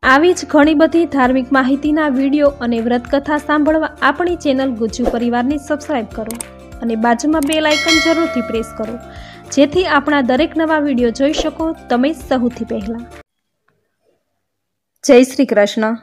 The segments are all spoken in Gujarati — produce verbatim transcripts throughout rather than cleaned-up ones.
આવી જ ઘણી બધી ધાર્મિક માહિતીના વિડીયો અને વ્રતકથા સાંભળવા આપણી ચેનલ ગુજ્જુ પરિવારને સબસ્ક્રાઇબ કરો અને બાજુમાં બેલ આઇકન જરૂરથી પ્રેસ કરો, જેથી આપણા દરેક નવા વિડીયો જોઈ શકો તમે સૌથી પહેલા। જય શ્રી કૃષ્ણ।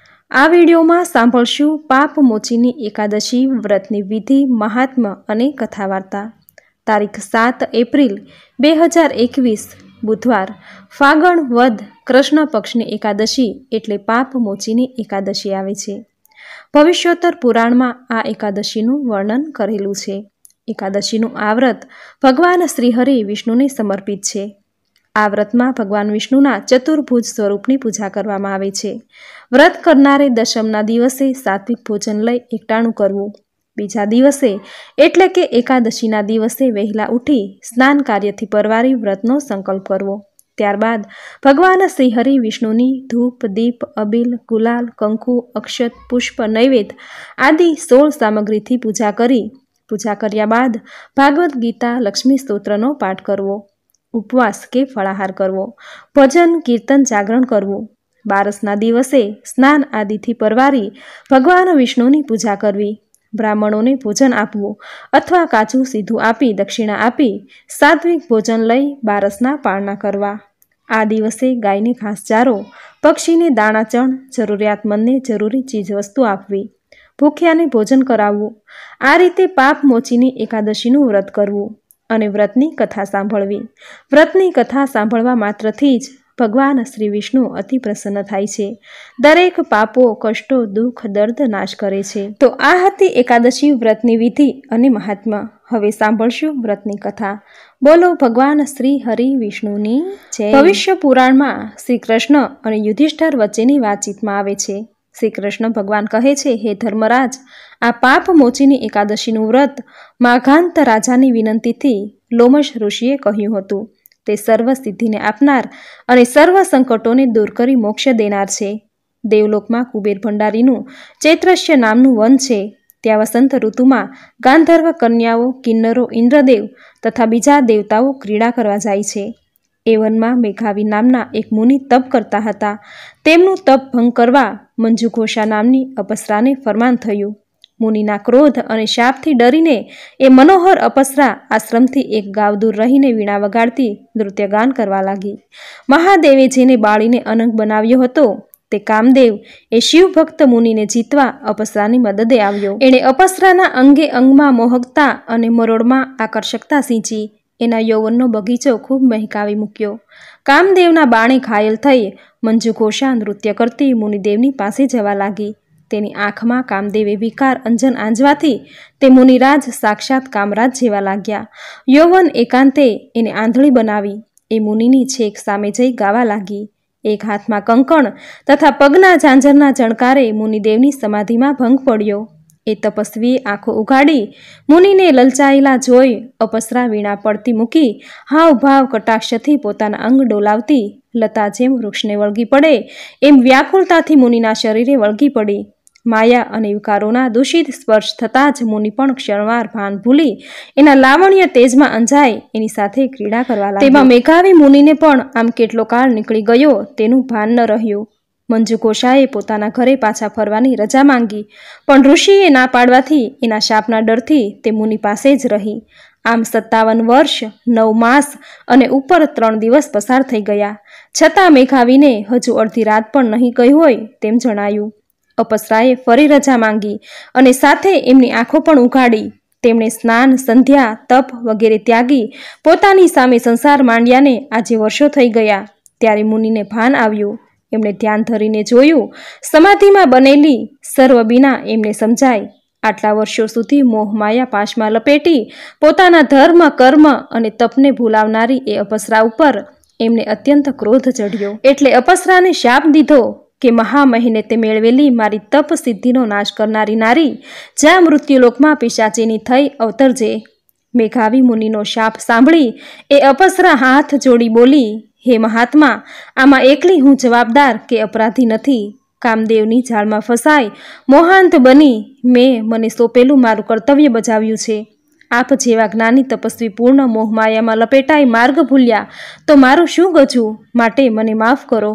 આ વિડીયોમાં સાંભળશું પાપ મોચીની એકાદશી વ્રતની વિધિ, મહાત્મ્ય અને કથા વાર્તા। તારીખ સાત એપ્રિલ બે હજાર એકવીસ બુધવાર, ફાગણ વદ કૃષ્ણ પક્ષની એકાદશી એટલે પાપ મોચીની એકાદશી આવે છે। ભવિષ્યોત્તર પુરાણમાં આ એકાદશીનું વર્ણન કરેલું છે। એકાદશીનું આ વ્રત ભગવાન શ્રીહરિ વિષ્ણુને સમર્પિત છે। આ વ્રતમાં ભગવાન વિષ્ણુના ચતુર્ભુજ સ્વરૂપની પૂજા કરવામાં આવે છે। વ્રત કરનારે દશમના દિવસે સાત્વિક ભોજન લઈ એકટાણું કરવું, બીજા દિવસે એટલે કે એકાદશીના દિવસે વહેલા ઉઠી સ્નાન કાર્યથી પરવારી વ્રતનો સંકલ્પ કરવો। ત્યારબાદ ભગવાન શ્રીહરિ વિષ્ણુની ધૂપ, દીપ, અબીલ, ગુલાલ, કંકુ, અક્ષત, પુષ્પ, નૈવેદ્ય આદિ સોળ સામગ્રીથી પૂજા કરી પૂજા કર્યા બાદ ભાગવદ્ ગીતા, લક્ષ્મી સ્તોત્રનો પાઠ કરવો, ઉપવાસ કે ફળાહાર કરવો, ભજન, કીર્તન, જાગરણ કરવું। બારસના દિવસે સ્નાન આદિથી પરવારી ભગવાન વિષ્ણુની પૂજા કરવી, બ્રાહ્મણોને ભોજન આપવું અથવા કાચું સીધું આપી દક્ષિણા આપી સાત્વિક ભોજન લઈ બારસના પારણા કરવા। આ દિવસે ગાયને ઘાસચારો, પક્ષીને દાણાચણ, જરૂરિયાતમંદને જરૂરી ચીજવસ્તુ આપવી, ભૂખ્યાને ભોજન કરાવવું। આ રીતે પાપ મોચીની એકાદશીનું વ્રત કરવું અને વ્રતની કથા સાંભળવી। વ્રતની કથા સાંભળવા માત્રથી જ ભગવાન શ્રી વિષ્ણુ અતિ પ્રસન્ન થાય છે, દરેક પાપો, કષ્ટો, દુઃખ, દર્દ નાશ કરે છે। તો આ હતી એકાદશી વ્રતની વિધિ અને મહાત્મ્ય। હવે સાંભળશું વ્રતની કથા। બોલો ભગવાન શ્રી હરિ વિષ્ણુની જય। ભવિષ્ય પુરાણમાં શ્રી કૃષ્ણ અને યુધિષ્ઠર વચ્ચેની વાતચીતમાં આવે છે। શ્રી કૃષ્ણ ભગવાન કહે છે, હે ધર્મરાજ, આ પાપ મોચીની એકાદશીનું વ્રત માઘાંત રાજાની વિનંતીથી લોમશ ઋષિએ કહ્યું હતું। તે સર્વ સિદ્ધિને આપનાર અને સર્વ સંકટોને દૂર કરી મોક્ષ દેનાર છે। દેવલોકમાં કુબેર ભંડારીનું ચૈત્રસ્ય નામનું વન છે। ત્યાં વસંત ઋતુમાં ગાંધર્વ કન્યાઓ, કિન્નરો, ઇન્દ્રદેવ તથા બીજા દેવતાઓ ક્રીડા કરવા જાય છે। એ વનમાં મેઘાવી નામના એક મુનિ તપ કરતા હતા। તેમનું તપ ભંગ કરવા મંજુઘોષા નામની અપસરાને ફરમાન થયું। મુનિના ક્રોધ અને શાપથી ડરીને એ મનોહર અપસરા આશ્રમથી એક ગાવ દૂર રહીને વીણા વગાડતી નૃત્યગાન કરવા લાગી। મહાદેવે જેને બાળીને અનંગ બનાવ્યો હતો તે કામદેવ એ શિવભક્ત મુનિને જીતવા અપસરાની મદદે આવ્યો। એણે અપસરાના અંગે અંગમાં મોહકતા અને મરોડમાં આકર્ષકતા સિંચી એના યૌવનનો બગીચો ખૂબ મહેકાવી મૂક્યો। કામદેવના બાણે ઘાયલ થઈ મંજુઘોષા નૃત્ય કરતી મુનિદેવની પાસે જવા લાગી। તેની આંખમાં કામદેવે વિકાર અંજન આંજવાથી તે મુનિરાજ સાક્ષાત કામરાજ જેવા લાગ્યા। યૌવન એકાંતે એને આંધળી બનાવી એ મુનિની છેક સામે જઈ ગાવા લાગી। એક હાથમાં કંકણ તથા પગના ઝાંઝરના જણકારે મુનિદેવની સમાધિમાં ભંગ પડ્યો। એ તપસ્વીએ આંખો ઉઘાડી મુનિને લલચાયેલા જોઈ અપસરા વીણા પડતી મૂકી હાવભાવ કટાક્ષથી પોતાના અંગ ડોલાવતી લતા જેમ વૃક્ષને વળગી પડે એમ વ્યાકુળતાથી મુનિના શરીરે વળગી પડી। માયા અને વિકારોના દૂષિત સ્પર્શ થતાં જ મુનિ પણ ક્ષણવાર ભાન ભૂલી એના લાવણ્ય તેજમાં અંજાય એની સાથે ક્રીડા કરવા લાગ્યો। તેમાં મેઘાવી મુનિને પણ આમ કેટલો કાળ નીકળી ગયો તેનું ભાન ન રહ્યું। મંજુઘોષાએ પોતાના ઘરે પાછા ફરવાની રજા માંગી, પણ ઋષિએ ના પાડવાથી એના શાપના ડરથી તે મુનિ પાસે જ રહી। આમ સત્તાવન વર્ષ, નવ માસ અને ઉપર ત્રણ દિવસ પસાર થઈ ગયા, છતાં મેઘાવીને હજુ અડધી રાત પણ નહીં ગઈ હોય તેમ જણાયું। અપસરાએ ફરી રજા માંગી અને સાથે એમની આંખો પણ ઉઘાડી। તેમણે સ્નાન, સંધ્યા, તપ વગેરે ત્યાગી પોતાની સામે સંસાર માંડ્યાને આજે વર્ષો થઈ ગયા। ત્યારે મુનિને ભાન આવ્યું। એમણે ધ્યાન ધરીને જોયું, સમાધિમાં બનેલી સર્વ બીના એમને સમજાય। આટલા વર્ષો સુધી મોહ માયા પાશમાં લપેટી પોતાના ધર્મ, કર્મ અને તપને ભૂલાવનારી એ અપસરા ઉપર એમને અત્યંત ક્રોધ ચડ્યો। એટલે અપસરાને શાપ દીધો કે મહામહિને તે મેળવેલી મારી તપ સિદ્ધિનો નાશ કરનારી નારી, જ્યાં મૃત્યુલોકમાં પિશાચીની થઈ અવતરજે। મેઘાવી મુનિનો શાપ સાંભળી એ અપસરા હાથ જોડી બોલી, હે મહાત્મા, આમાં એકલી હું જવાબદાર કે અપરાધી નથી। કામદેવની જાળમાં ફસાઈ મોહાંત બની મેં મને સોંપેલું મારું કર્તવ્ય બજાવ્યું છે। આપ જેવા જ્ઞાની તપસ્વી પૂર્ણ મોહમાયામાં લપેટાઈ માર્ગ ભૂલ્યા તો મારું શું ગજું, માટે મને માફ કરો।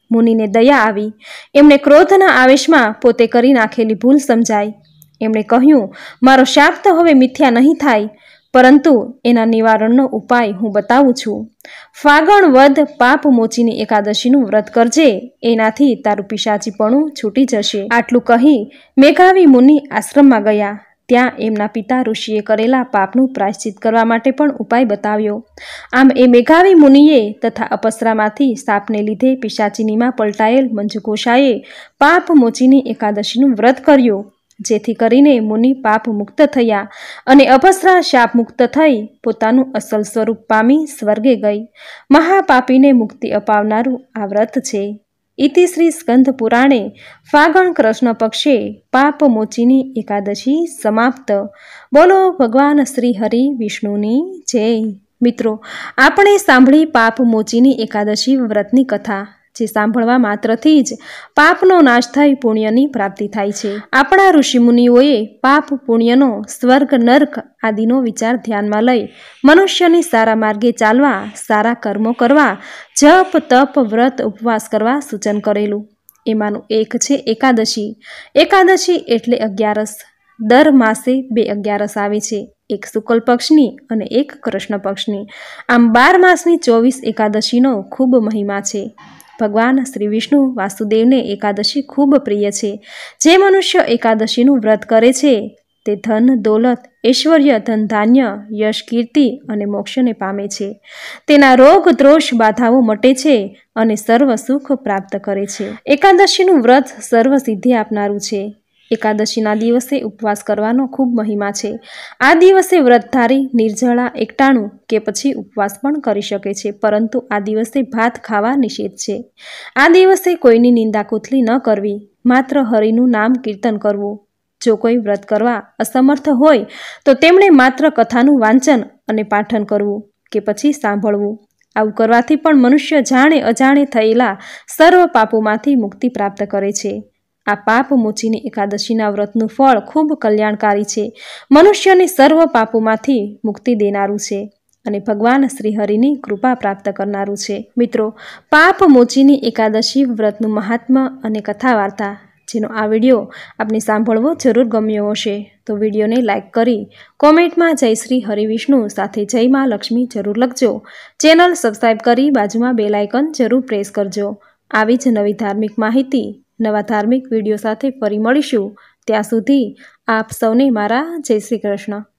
મુનિને દયા આવી. એમણે ક્રોધના આવેશમાં પોતે કરી નાખેલી ભૂલ સમજાઈ. એમણે કહ્યું, મારો શાપ તો હવે મિથ્યા નહીં થાય, પરંતુ એના નિવારણનો ઉપાય હું બતાવું છું. ફાગણ વદ પાપ મોચીની એકાદશીનું વ્રત કરજે, એનાથી તારું પિશાચીપણું છૂટી જશે. આટલું કહી મેઘાવી મુનિ આશ્રમમાં ગયા. ત્યાં એમના પિતા ઋષિએ કરેલા પાપનું પ્રાયશ્ચિત કરવા માટે પણ ઉપાય બતાવ્યો. આમ એ મેઘાવી મુનિએ તથા અપસરામાંથી સાપને લીધે પિશાચીનીમાં પલટાયેલ મંજુઘોષાએ પાપ મોચીની એકાદશીનું વ્રત કર્યું, જેથી કરીને મુનિ પાપ મુક્ત થયા અને અપસરા શાપ મુક્ત થઈ પોતાનું અસલ સ્વરૂપ પામી સ્વર્ગે ગઈ. મહાપાપીને મુક્તિ અપાવનારું આ વ્રત છે. ઇતિ શ્રી સ્કંદ પુરાણે ફાગણ કૃષ્ણ પક્ષે પાપ મોચીની એકાદશી સમાપ્ત. બોલો ભગવાન શ્રી હરિ વિષ્ણુની જય. મિત્રો, આપણે સાંભળી પાપ મોચીની એકાદશી વ્રતની કથા, જે સાંભળવા માત્રથી જ પાપનો નાશ થઈ પુણ્યની પ્રાપ્તિ થાય છે. આપણા ઋષિમુનિઓએ પાપ પુણ્યનો સ્વર્ગ નર્ક આદિનો વિચાર ધ્યાનમાં લઈ મનુષ્યને સારા માર્ગે ચાલવા, સારા કર્મો કરવા, જપ તપ વ્રત ઉપવાસ કરવા સૂચન કરેલું. એમાંનું એક છે એકાદશી. એકાદશી એટલે અગિયારસ. દર માસે બે અગિયારસ આવે છે, એક શુક્લ પક્ષની અને એક કૃષ્ણ પક્ષની. આમ બાર માસની ચોવીસ એકાદશીનો ખૂબ મહિમા છે. ભગવાન શ્રી વિષ્ણુ વાસુદેવને એકાદશી ખૂબ પ્રિય છે. જે મનુષ્ય એકાદશીનું વ્રત કરે છે તે ધન દોલત, ઐશ્વર્ય, ધન ધાન્ય, યશ, કીર્તિ અને મોક્ષને પામે છે. તેના રોગ દ્રોષ બાધાઓ મટે છે અને સર્વ સુખ પ્રાપ્ત કરે છે. એકાદશીનું વ્રત સર્વ સિદ્ધિ આપનારું છે. એકાદશીના દિવસે ઉપવાસ કરવાનો ખૂબ મહિમા છે. આ દિવસે વ્રતધારી નિર્જળા, એકટાણું કે પછી ઉપવાસ પણ કરી શકે છે, પરંતુ આ દિવસે ભાત ખાવા નિષેધ છે. આ દિવસે કોઈની નિંદા કુથલી ન કરવી, માત્ર હરિનું નામ કીર્તન કરવું. જો કોઈ વ્રત કરવા અસમર્થ હોય તો તેમણે માત્ર કથાનું વાંચન અને પાઠન કરવું કે પછી સાંભળવું. આવું કરવાથી પણ મનુષ્ય જાણે અજાણે થયેલા સર્વ પાપોમાંથી મુક્તિ પ્રાપ્ત કરે છે. આ પાપ મોચીની એકાદશીના વ્રતનું ફળ ખૂબ કલ્યાણકારી છે. મનુષ્યને સર્વ પાપોમાંથી મુક્તિ દેનારું છે અને ભગવાન શ્રી હરિની કૃપા પ્રાપ્ત કરનારું છે. મિત્રો, પાપ મોચીની એકાદશી વ્રતનું મહાત્મ્ય અને કથા વાર્તા, જેનો આ વિડીયો આપને સાંભળવો જરૂર ગમ્યો હશે, તો વિડીયોને લાઇક કરી કોમેન્ટમાં જય શ્રી હરિવિષ્ણુ સાથે જય માં લક્ષ્મી જરૂર લખજો. ચેનલ સબસ્ક્રાઈબ કરી બાજુમાં બેલ આઇકન જરૂર પ્રેસ કરજો. આવી જ નવી ધાર્મિક માહિતી, નવા ધાર્મિક વિડીયો સાથે ફરી મળીશું. ત્યાં સુધી આપ સૌને મારા જય શ્રી કૃષ્ણ.